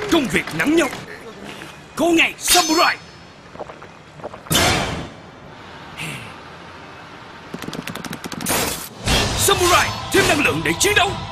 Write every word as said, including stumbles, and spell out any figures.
Công việc nặng nhọc, cô ngày samurai. Samurai thêm năng lượng để chiến đấu.